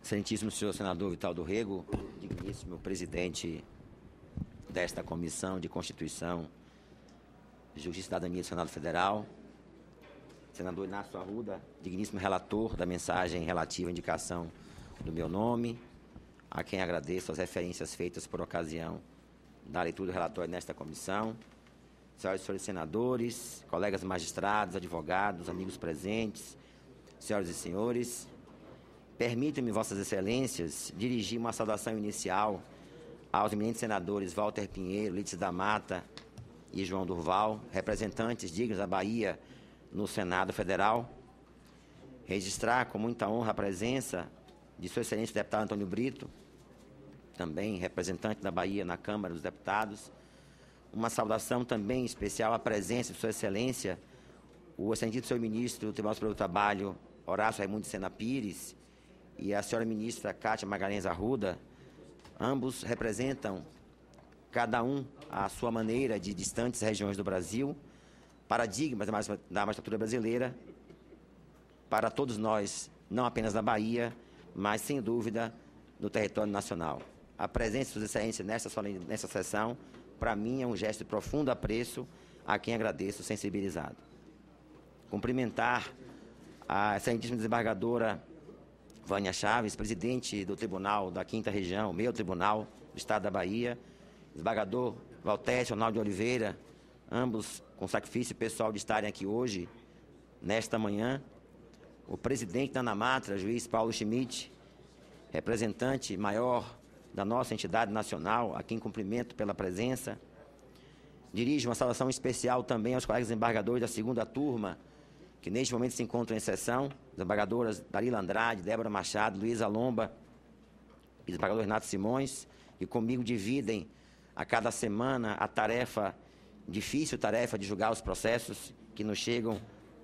Excelentíssimo senhor senador Vital do Rego, digníssimo presidente desta Comissão de Constituição, Justiça e Cidadania do Senado Federal, senador Inácio Arruda, digníssimo relator da mensagem relativa à indicação do meu nome, a quem agradeço as referências feitas por ocasião da leitura do relatório nesta comissão, senhoras e senhores senadores, colegas magistrados, advogados, amigos presentes, senhoras e senhores, permitam-me, vossas excelências, dirigir uma saudação inicial aos eminentes senadores Walter Pinheiro, Lídice da Mata e João Durval, representantes dignos da Bahia no Senado Federal, registrar com muita honra a presença de sua excelência o deputado Antônio Brito, também representante da Bahia na Câmara dos Deputados, uma saudação também especial à presença de sua excelência, o excelentíssimo senhor ministro do Tribunal Superior do Trabalho, Horácio Raimundo de Sena Pires, e a senhora ministra Cátia Magalhães Arruda. Ambos representam, cada um à sua maneira, de distantes regiões do Brasil, paradigmas da magistratura brasileira, para todos nós, não apenas da Bahia, mas, sem dúvida, do território nacional. A presença de suas excelências nesta sessão, para mim, é um gesto de profundo apreço, a quem agradeço sensibilizado. Cumprimentar a excelentíssima desembargadora Vânia Chaves, presidente do Tribunal da 5ª Região, meu tribunal do Estado da Bahia, desembargador Valtécio Ronaldo de Oliveira, ambos com sacrifício pessoal de estarem aqui hoje, nesta manhã, o presidente da ANAMATRA, juiz Paulo Schmidt, representante maior da nossa entidade nacional, a quem cumprimento pela presença. Dirijo uma saudação especial também aos colegas desembargadores da 2ª turma, que neste momento se encontram em sessão, desembargadoras Dalila Andrade, Débora Machado, Luísa Lomba e desembargador Renato Simões, que comigo dividem a cada semana a difícil tarefa de julgar os processos que nos chegam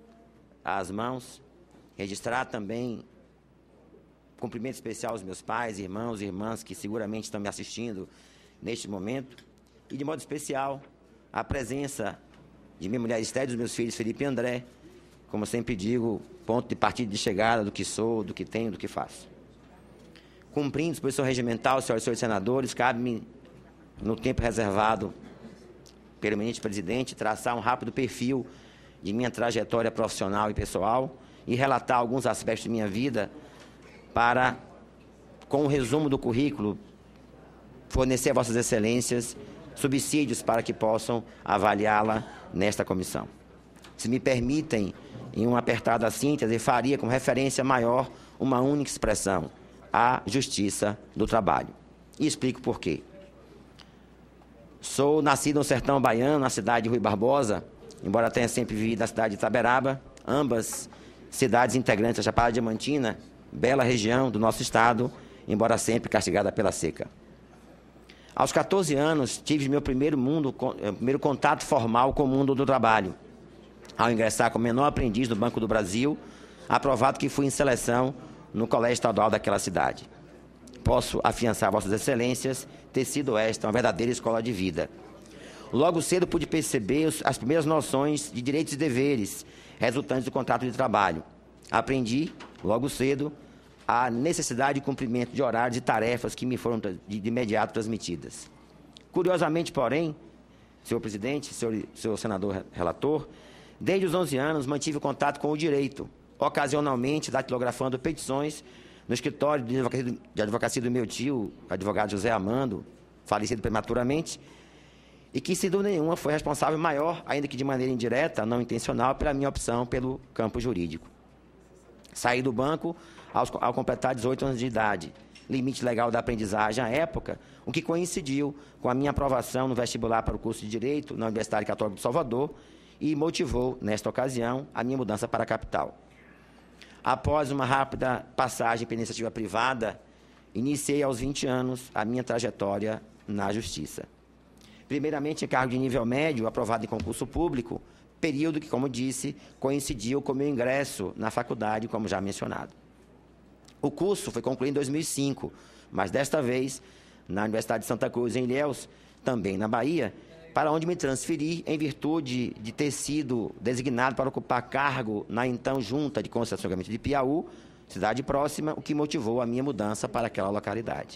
às mãos. Registrar também cumprimento especial aos meus pais, irmãos e irmãs que seguramente estão me assistindo neste momento. E, de modo especial, a presença de minha mulher Esther e dos meus filhos Felipe e André, como eu sempre digo, ponto de partida de chegada do que sou, do que tenho, do que faço. Cumprindo a disposição regimental, senhoras e senhores senadores, cabe-me, no tempo reservado pelo eminente presidente, traçar um rápido perfil de minha trajetória profissional e pessoal e relatar alguns aspectos de minha vida para, com o resumo do currículo, fornecer a vossas excelências subsídios para que possam avaliá-la nesta comissão. Se me permitem, em uma apertada síntese, faria como referência maior uma única expressão: a justiça do trabalho. E explico por quê. Sou nascido no sertão baiano, na cidade de Rui Barbosa, embora tenha sempre vivido na cidade de Itaberaba, ambas cidades integrantes da Chapada Diamantina, bela região do nosso estado, embora sempre castigada pela seca. Aos 14 anos, tive meu primeiro contato formal com o mundo do trabalho, ao ingressar como menor aprendiz do Banco do Brasil, aprovado que fui em seleção no colégio estadual daquela cidade. Posso afiançar vossas excelências ter sido esta uma verdadeira escola de vida. Logo cedo pude perceber as primeiras noções de direitos e deveres resultantes do contrato de trabalho. Aprendi, logo cedo, a necessidade de cumprimento de horários e tarefas que me foram de imediato transmitidas. Curiosamente, porém, senhor presidente, senhor senador relator, desde os 11 anos mantive contato com o direito, ocasionalmente datilografando petições no escritório de advocacia do meu tio, advogado José Amando, falecido prematuramente, e que, sem dúvida nenhuma, foi responsável maior, ainda que de maneira indireta, não intencional, pela minha opção pelo campo jurídico. Saí do banco ao completar 18 anos de idade, limite legal da aprendizagem à época, o que coincidiu com a minha aprovação no vestibular para o curso de Direito na Universidade Católica de Salvador e motivou, nesta ocasião, a minha mudança para a capital. Após uma rápida passagem pela iniciativa privada, iniciei aos 20 anos a minha trajetória na Justiça. Primeiramente em cargo de nível médio, aprovado em concurso público, período que, como disse, coincidiu com o meu ingresso na faculdade, como já mencionado. O curso foi concluído em 2005, mas desta vez na Universidade de Santa Cruz, em Ilhéus, também na Bahia, para onde me transferi em virtude de ter sido designado para ocupar cargo na então Junta de Conciliação e Julgamento de Piauí, cidade próxima, o que motivou a minha mudança para aquela localidade.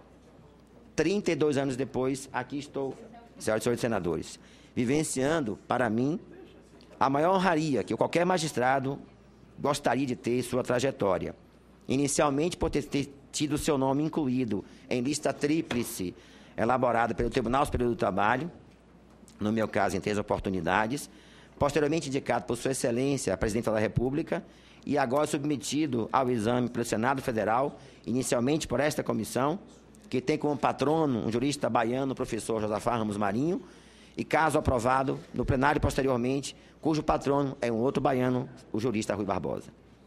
32 anos depois, aqui estou, senhoras e senhores senadores, vivenciando, para mim, a maior honraria que qualquer magistrado gostaria de ter em sua trajetória. Inicialmente, por ter tido seu nome incluído em lista tríplice elaborada pelo Tribunal Superior do Trabalho, no meu caso, em 3 oportunidades, posteriormente indicado por Sua Excelência, a Presidenta da República, e agora submetido ao exame pelo Senado Federal, inicialmente por esta comissão, que tem como patrono um jurista baiano, o professor Josafá Ramos Marinho, e caso aprovado, no plenário posteriormente, cujo patrono é um outro baiano, o jurista Rui Barbosa.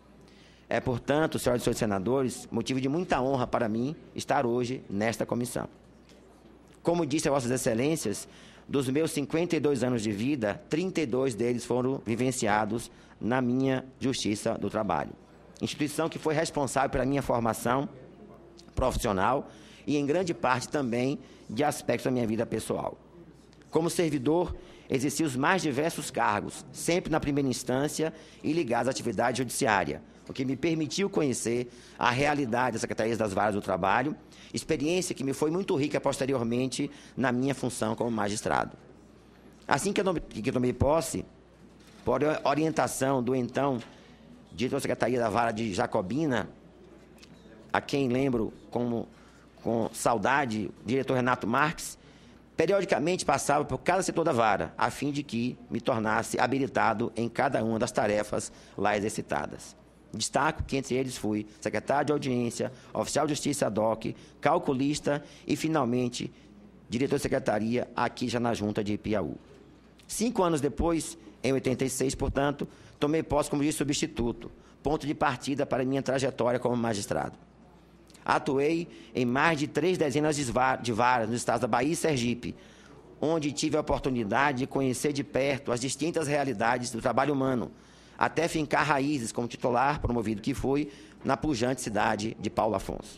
É, portanto, senhoras e senhores senadores, motivo de muita honra para mim estar hoje nesta comissão. Como disse a Vossas Excelências, dos meus 52 anos de vida, 32 deles foram vivenciados na minha Justiça do Trabalho. Instituição que foi responsável pela minha formação profissional e, em grande parte, também de aspectos da minha vida pessoal. Como servidor, exerci os mais diversos cargos, sempre na primeira instância e ligados à atividade judiciária, o que me permitiu conhecer a realidade das Secretarias das Varas do Trabalho, experiência que me foi muito rica posteriormente na minha função como magistrado. Assim que eu tomei posse, por orientação do então diretor da Secretaria da Vara de Jacobina, a quem lembro com saudade, o diretor Renato Marques, periodicamente passava por cada setor da vara, a fim de que me tornasse habilitado em cada uma das tarefas lá exercitadas. Destaco que entre eles fui secretário de audiência, oficial de justiça ad hoc, calculista e, finalmente, diretor de secretaria aqui já na Junta de Ipiaú. 5 anos depois, em 86, portanto, tomei posse como juiz substituto, ponto de partida para minha trajetória como magistrado. Atuei em mais de 3 dezenas de varas nos estados da Bahia e Sergipe, onde tive a oportunidade de conhecer de perto as distintas realidades do trabalho humano, até fincar raízes como titular, promovido que fui, na pujante cidade de Paulo Afonso.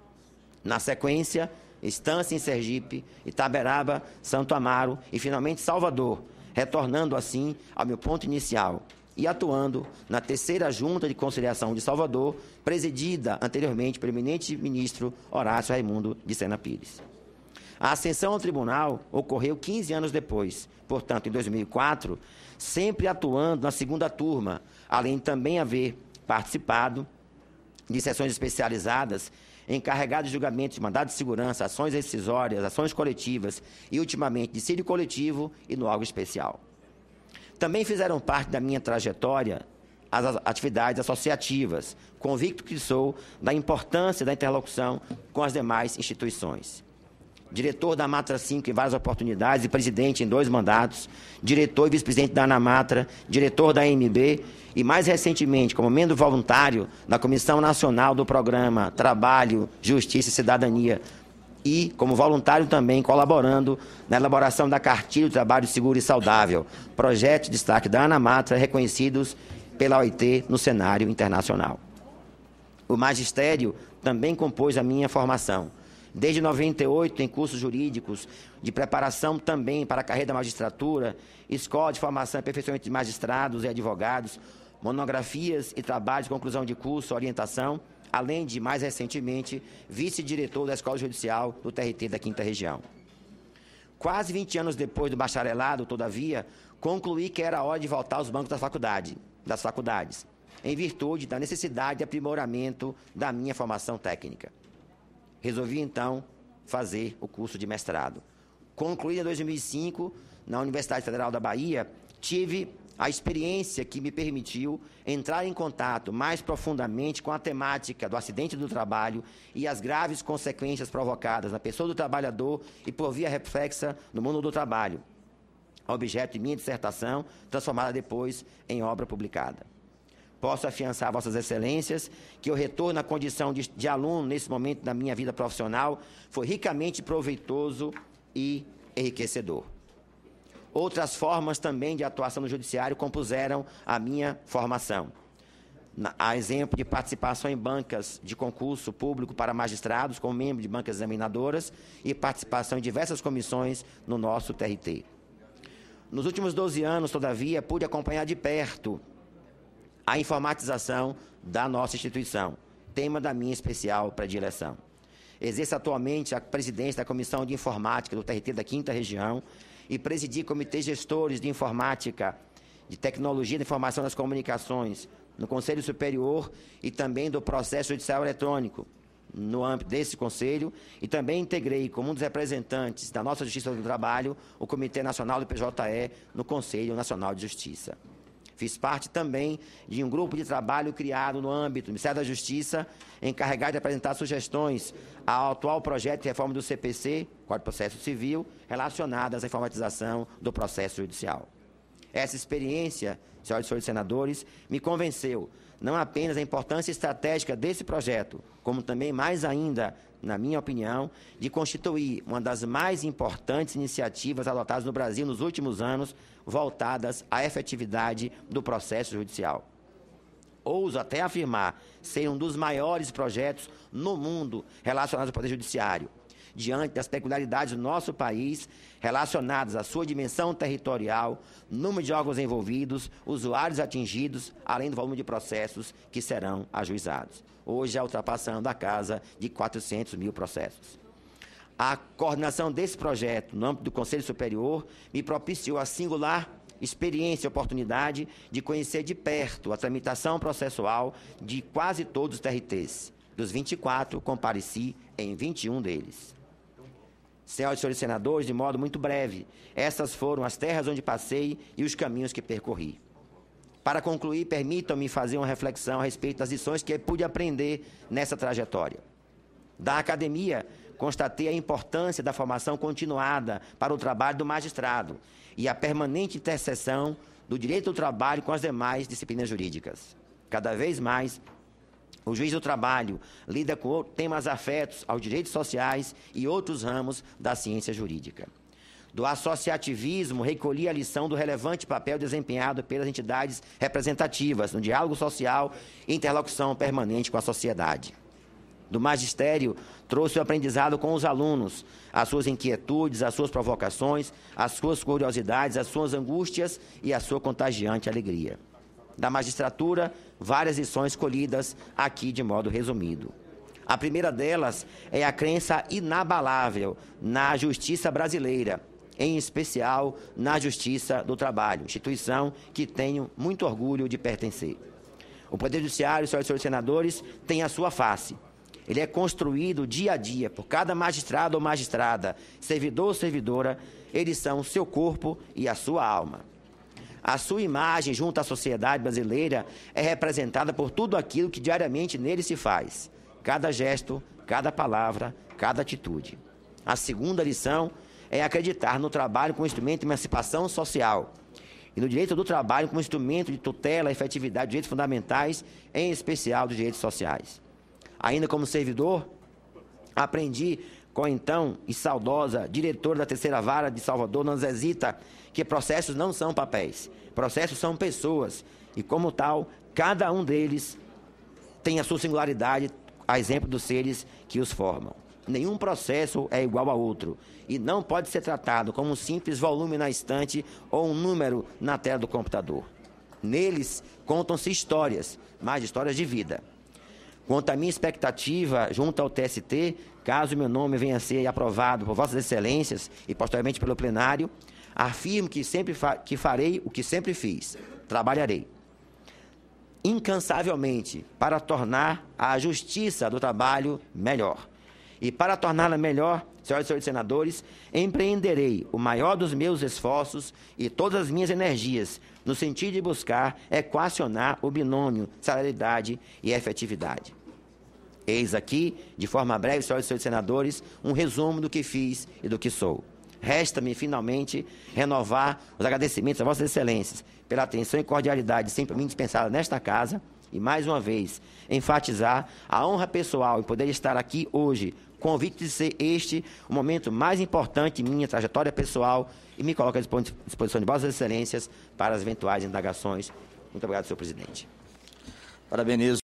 Na sequência, estância em Sergipe, Itaberaba, Santo Amaro e, finalmente, Salvador, retornando, assim, ao meu ponto inicial e atuando na 3ª Junta de Conciliação de Salvador, presidida anteriormente pelo eminente ministro Horácio Raimundo de Sena Pires. A ascensão ao tribunal ocorreu 15 anos depois, portanto, em 2004, sempre atuando na 2ª turma, além de também haver participado de sessões especializadas, encarregado de julgamentos de mandado de segurança, ações rescisórias, ações coletivas e, ultimamente, dissídio coletivo e no órgão especial. Também fizeram parte da minha trajetória as atividades associativas, convicto que sou da importância da interlocução com as demais instituições. Diretor da Matra 5 em várias oportunidades e presidente em 2 mandatos, diretor e vice-presidente da Anamatra, diretor da AMB e, mais recentemente, como membro voluntário da Comissão Nacional do Programa Trabalho, Justiça e Cidadania e, como voluntário também, colaborando na elaboração da Cartilha do Trabalho Seguro e Saudável, projeto de destaque da Anamatra, reconhecidos pela OIT no cenário internacional. O magistério também compôs a minha formação. Desde 98, em cursos jurídicos, de preparação também para a carreira da magistratura, escola de formação e aperfeiçoamento de magistrados e advogados, monografias e trabalhos de conclusão de curso, orientação, além de, mais recentemente, vice-diretor da Escola Judicial do TRT da 5ª Região. Quase 20 anos depois do bacharelado, todavia, concluí que era hora de voltar aos bancos das faculdades, em virtude da necessidade de aprimoramento da minha formação técnica. Resolvi, então, fazer o curso de mestrado. Concluído em 2005, na Universidade Federal da Bahia, tive a experiência que me permitiu entrar em contato mais profundamente com a temática do acidente do trabalho e as graves consequências provocadas na pessoa do trabalhador e, por via reflexa, no mundo do trabalho, objeto de minha dissertação, transformada depois em obra publicada. Posso afiançar a Vossas Excelências que o retorno à condição de aluno nesse momento da minha vida profissional foi ricamente proveitoso e enriquecedor. Outras formas também de atuação no judiciário compuseram a minha formação. A exemplo de participação em bancas de concurso público para magistrados, como membro de bancas examinadoras, e participação em diversas comissões no nosso TRT. Nos últimos 12 anos, todavia, pude acompanhar de perto a informatização da nossa instituição, tema da minha especial predileção. Exerço atualmente a presidência da Comissão de Informática do TRT da 5ª Região e presidi comitês gestores de informática, de tecnologia da informação das comunicações, no Conselho Superior e também do processo judicial eletrônico, no âmbito desse Conselho, e também integrei, como um dos representantes da nossa Justiça do Trabalho, o Comitê Nacional do PJE no Conselho Nacional de Justiça. Fiz parte também de um grupo de trabalho criado no âmbito do Ministério da Justiça, encarregado de apresentar sugestões ao atual projeto de reforma do CPC, Código de Processo Civil, relacionadas à informatização do processo judicial. Essa experiência, senhoras e senhores senadores, me convenceu não apenas da importância estratégica desse projeto, como também, mais ainda, na minha opinião, de constituir uma das mais importantes iniciativas adotadas no Brasil nos últimos anos, voltadas à efetividade do processo judicial. Ouso até afirmar ser um dos maiores projetos no mundo relacionados ao Poder Judiciário, diante das peculiaridades do nosso país, relacionadas à sua dimensão territorial, número de órgãos envolvidos, usuários atingidos, além do volume de processos que serão ajuizados. Hoje, já ultrapassando a casa de 400 mil processos. A coordenação desse projeto, no âmbito do Conselho Superior, me propiciou a singular experiência e oportunidade de conhecer de perto a tramitação processual de quase todos os TRTs. Dos 24, compareci em 21 deles. Senhoras e senhores senadores, de modo muito breve, essas foram as terras onde passei e os caminhos que percorri. Para concluir, permitam-me fazer uma reflexão a respeito das lições que pude aprender nessa trajetória. Da academia, constatei a importância da formação continuada para o trabalho do magistrado e a permanente interseção do direito do trabalho com as demais disciplinas jurídicas. Cada vez mais, o juiz do trabalho lida com temas afetos aos direitos sociais e outros ramos da ciência jurídica. Do associativismo, recolhi a lição do relevante papel desempenhado pelas entidades representativas no diálogo social e interlocução permanente com a sociedade. Do magistério, trouxe o aprendizado com os alunos, as suas inquietudes, as suas provocações, as suas curiosidades, as suas angústias e a sua contagiante alegria. Da magistratura, várias lições colhidas aqui de modo resumido. A primeira delas é a crença inabalável na justiça brasileira, em especial na Justiça do Trabalho, instituição que tenho muito orgulho de pertencer. O Poder Judiciário, senhoras e senhores senadores, tem a sua face. Ele é construído dia a dia por cada magistrado ou magistrada, servidor ou servidora, eles são o seu corpo e a sua alma. A sua imagem junto à sociedade brasileira é representada por tudo aquilo que diariamente nele se faz. Cada gesto, cada palavra, cada atitude. A segunda lição é acreditar no trabalho como instrumento de emancipação social e no direito do trabalho como instrumento de tutela e efetividade de direitos fundamentais, em especial dos direitos sociais. Ainda como servidor, aprendi com a então e saudosa diretora da Terceira Vara de Salvador, Dona Zezita, que processos não são papéis, processos são pessoas, e como tal, cada um deles tem a sua singularidade, a exemplo dos seres que os formam. Nenhum processo é igual a outro, e não pode ser tratado como um simples volume na estante ou um número na tela do computador. Neles contam-se histórias, mas histórias de vida. Quanto à minha expectativa junto ao TST, caso meu nome venha a ser aprovado por Vossas Excelências e posteriormente pelo plenário, afirmo que farei o que sempre fiz, trabalharei incansavelmente para tornar a justiça do trabalho melhor. E para torná-la melhor, senhoras e senhores senadores, empreenderei o maior dos meus esforços e todas as minhas energias no sentido de buscar equacionar o binômio salarialidade e efetividade. Eis aqui, de forma breve, senhoras e senhores senadores, um resumo do que fiz e do que sou. Resta-me, finalmente, renovar os agradecimentos a Vossas Excelências pela atenção e cordialidade sempre me dispensada nesta casa e, mais uma vez, enfatizar a honra pessoal em poder estar aqui hoje, convicto de ser este o momento mais importante de minha trajetória pessoal e me coloco à disposição de Vossas Excelências para as eventuais indagações. Muito obrigado, senhor presidente. Parabenizo.